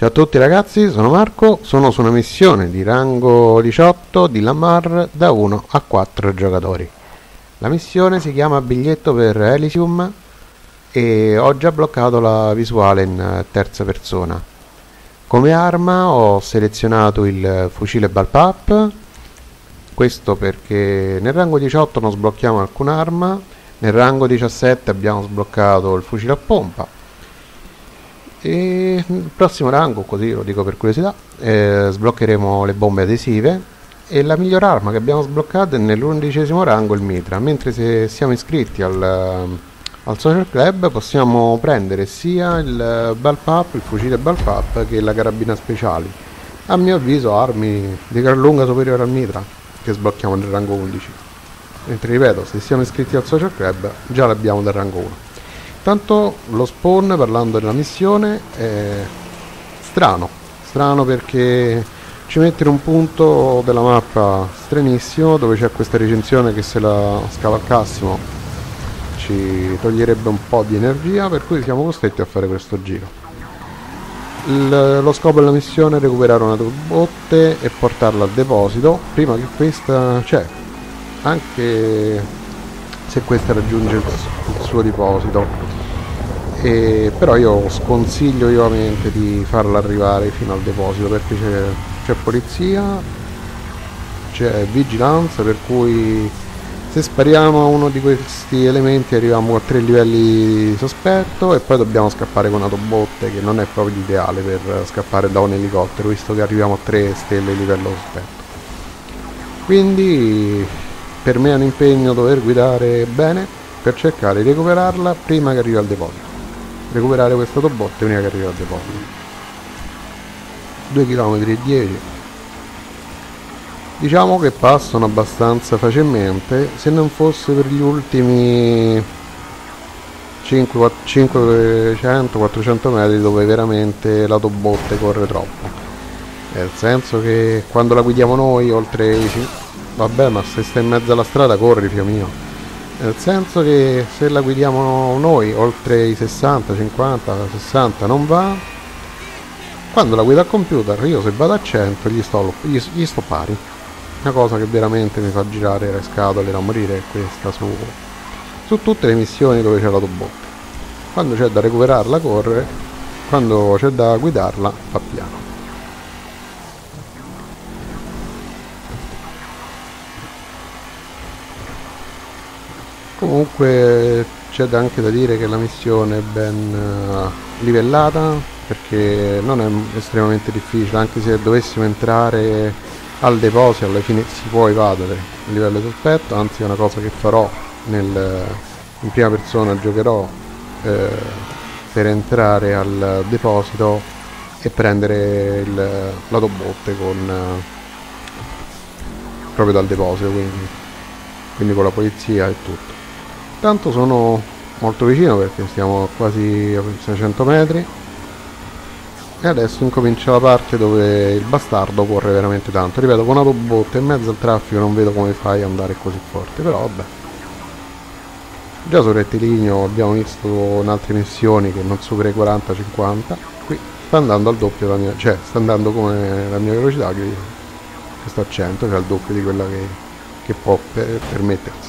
Ciao a tutti ragazzi, sono Marco, sono su una missione di rango 18 di Lamar da 1 a 4 giocatori. La missione si chiama Biglietto per Elysium e ho già bloccato la visuale in terza persona. Come arma ho selezionato il fucile Bullpup, questo perché nel rango 18 non sblocchiamo alcuna arma, nel rango 17 abbiamo sbloccato il fucile a pompa. E nel prossimo rango, così lo dico per curiosità, sbloccheremo le bombe adesive e la miglior arma che abbiamo sbloccato è nell'11° rango il mitra, mentre se siamo iscritti al social club possiamo prendere sia il Bullpup, il fucile Bullpup, che la carabina speciali. A mio avviso armi di gran lunga superiore al mitra che sblocchiamo nel rango 11, mentre ripeto, se siamo iscritti al social club già l'abbiamo dal rango 1. Tanto lo spawn, parlando della missione, è strano perché ci mette in un punto della mappa stranissimo dove c'è questa recinzione che se la scavalcassimo ci toglierebbe un po' di energia, per cui siamo costretti a fare questo giro. Lo scopo della missione è recuperare una turbobotte e portarla al deposito prima che questa, cioè anche se questa raggiunge il suo deposito. Però io sconsiglio vivamente di farla arrivare fino al deposito perché c'è polizia, c'è vigilanza, per cui se spariamo a uno di questi elementi arriviamo a 3 livelli di sospetto e poi dobbiamo scappare con autobotte, che non è proprio l'ideale per scappare da un elicottero, visto che arriviamo a 3 stelle di livello sospetto. Quindi per me è un impegno dover guidare bene per cercare di recuperarla prima che arrivi al deposito. Recuperare questa autobotte prima che arrivi al deposito. 2 km e 10. Diciamo che passano abbastanza facilmente, se non fosse per gli ultimi 500-400 metri dove veramente l'autobotte corre troppo. Nel senso che quando la guidiamo noi oltre vabbè, ma se stai in mezzo alla strada corri, figlio mio. Nel senso che se la guidiamo noi oltre i 60, 50, 60 non va. Quando la guida al computer io se vado a 100 gli sto pari. Una cosa che veramente mi fa girare le scatole da morire è questa su tutte le missioni dove c'è l'autobotte. Quando c'è da recuperarla corre, quando c'è da guidarla fa piano. Comunque c'è anche da dire che la missione è ben livellata, perché non è estremamente difficile, anche se dovessimo entrare al deposito alla fine si può evadere a livello sospetto, anzi è una cosa che farò in prima persona, giocherò per entrare al deposito e prendere l'autobotte proprio dal deposito, quindi con la polizia e tutto. Tanto sono molto vicino perché stiamo quasi a 600 metri e adesso incomincia la parte dove il bastardo corre veramente tanto. Ripeto, con autobotte in mezzo al traffico non vedo come fai ad andare così forte, però vabbè. Già sul rettilineo abbiamo visto in altre missioni che non supera i 40-50, qui sta andando al doppio la mia, cioè sta andando come la mia velocità che sta a 100, cioè al doppio di quella che può permettersi.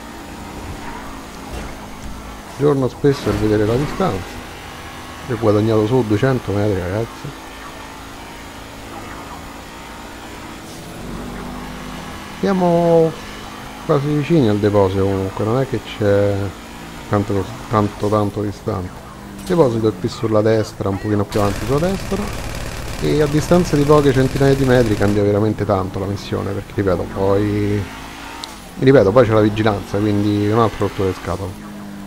Giorno spesso per vedere la distanza. Ho guadagnato solo 200 metri, ragazzi. Siamo quasi vicini al deposito comunque, non è che c'è tanto distante. Il deposito è qui sulla destra, un pochino più avanti sulla destra, e a distanza di poche centinaia di metri cambia veramente tanto la missione, perché poi c'è la vigilanza, quindi un altro rotto le scatole.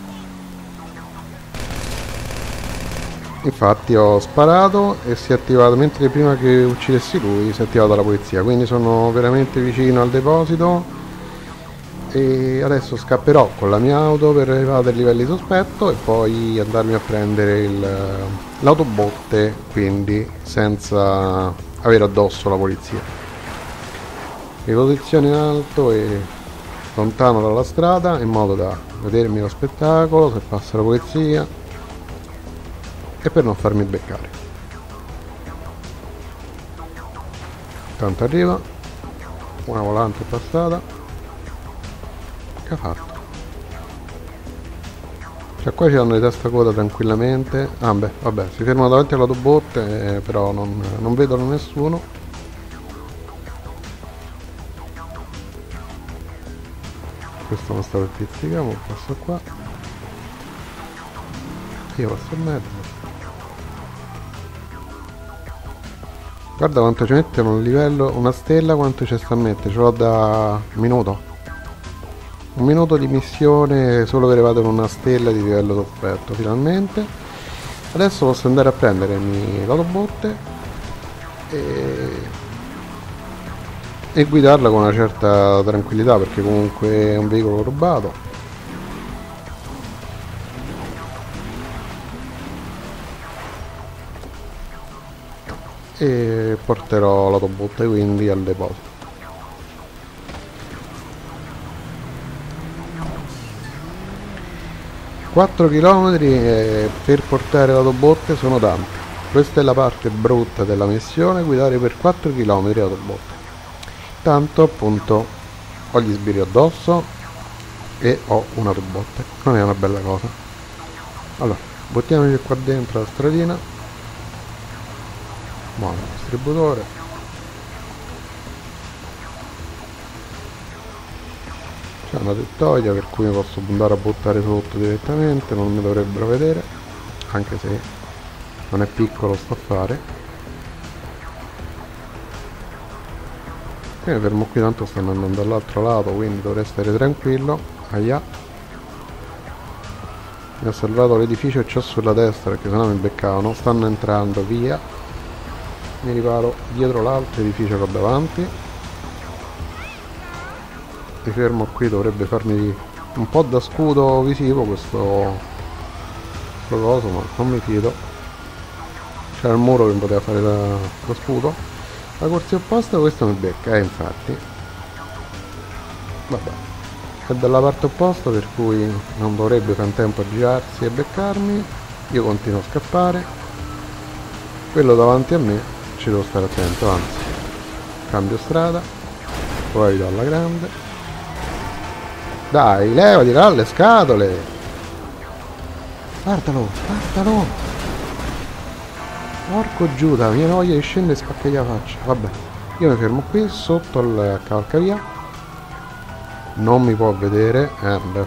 Infatti ho sparato e si è attivato, mentre prima che uccidessi lui si è attivata la polizia, quindi sono veramente vicino al deposito e adesso scapperò con la mia auto per evadere i livelli sospetto e poi andarmi a prendere l'autobotte, quindi senza avere addosso la polizia. Mi posiziono in alto e lontano dalla strada in modo da vedermi lo spettacolo se passa la polizia e per non farmi beccare. Tanto arriva. Una volante è passata. Che ha fatto? Cioè qua ci danno le testa coda tranquillamente. Ah beh, vabbè, si fermano davanti all'autobotte, però non vedono nessuno. Questo non sta per pizzicare, ma passo qua. Io passo in mezzo. Guarda quanto ci mettono un livello, una stella, quanto ci sta a mettere, ce l'ho da minuto. Un minuto di missione solo per evadere una stella di livello sofferto, finalmente. Adesso posso andare a prendermi l'autobotte e guidarla con una certa tranquillità, perché comunque è un veicolo rubato. E porterò l'autobotte quindi al deposito. 4 km per portare l'autobotte sono tanti. Questa è la parte brutta della missione, guidare per 4 km l'autobotte. Tanto appunto ho gli sbirri addosso e ho un'autobotte. Non è una bella cosa. Allora, buttiamoci qua dentro la stradina. Buono, distributore. C'è una tettoia per cui mi posso andare a buttare sotto direttamente, non mi dovrebbero vedere, anche se non è piccolo sto affare. E mi fermo qui, tanto stanno andando dall'altro lato, quindi dovrei stare tranquillo. Ahia, mi ho salvato l'edificio e c'ho sulla destra perché sennò mi beccavano. Stanno entrando, via. Mi riparo dietro l'altro edificio che ho davanti. Mi fermo qui, dovrebbe farmi un po' da scudo visivo questo coso, ma non mi fido. C'era il muro che mi poteva fare lo scudo. La corsia opposta, questo mi becca, infatti. Vabbè, è dalla parte opposta, per cui non dovrebbe fare tempo a girarsi e beccarmi. Io continuo a scappare. Quello davanti a me ci devo stare attento, anzi cambio strada, poi do alla grande. Dai, levati dalle scatole! Guardalo, guardalo! Porco Giuda, mi viene voglia di scendere e spaccargli la faccia. Vabbè, io mi fermo qui sotto il cavalcavia. Non mi può vedere. Beh.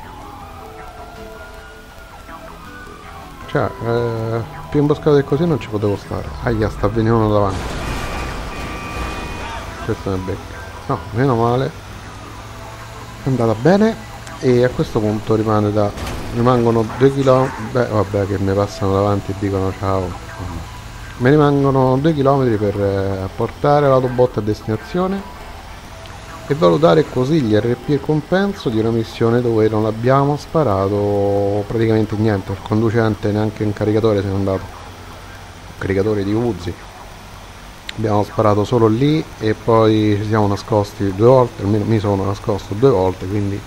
Cioè, più imboscato di così non ci potevo stare. Aia, sta venendo uno davanti. Questo mi becca. No, meno male. È andata bene. E a questo punto rimangono 2 km. Beh, vabbè, che mi passano davanti e dicono ciao. Mi rimangono 2 km per portare l'autobotte a destinazione e valutare così gli RP e compenso di una missione dove non abbiamo sparato praticamente niente. Il conducente neanche un caricatore se n'è andato, un caricatore di Uzi. Abbiamo sparato solo lì e poi ci siamo nascosti 2 volte, almeno mi sono nascosto 2 volte, quindi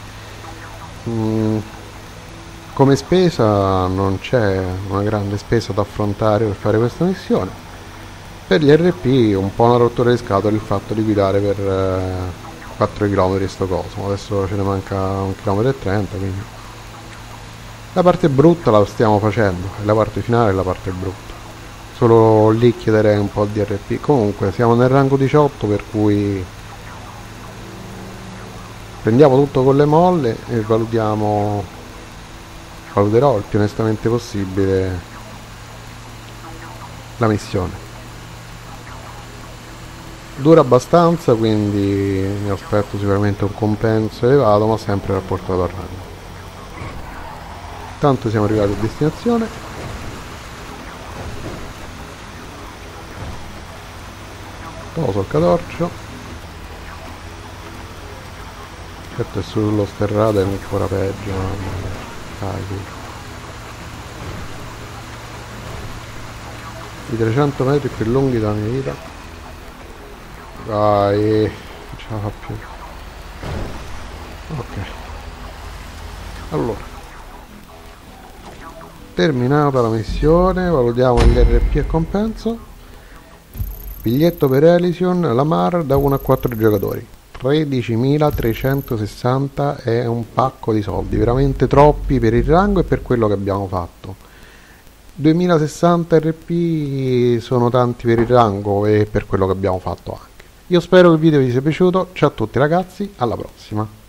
come spesa non c'è una grande spesa da affrontare per fare questa missione. Per gli RP un po' una rottura di scatole il fatto di guidare per 4 km sto coso. Adesso ce ne manca 1,30 km, quindi la parte brutta la stiamo facendo e la parte finale è la parte brutta. Solo lì chiederei un po' di RP. Comunque siamo nel rango 18, per cui prendiamo tutto con le molle e valuterò il più onestamente possibile la missione. Dura abbastanza, quindi mi aspetto sicuramente un compenso elevato, ma sempre rapportato al rango. Tanto siamo arrivati a destinazione. Poso il catorcio. Certo è sullo sterrato è ancora peggio, i 300 metri più lunghi della mia vita. Dai, non ce la fa più. Ok, allora, terminata la missione, valutiamo gli RP e compenso Biglietto per Elysion, Lamar da 1 a 4 giocatori. 13.360 è un pacco di soldi, veramente troppi per il rango e per quello che abbiamo fatto. 2060 RP sono tanti per il rango e per quello che abbiamo fatto anche. Io spero che il video vi sia piaciuto, ciao a tutti ragazzi, alla prossima.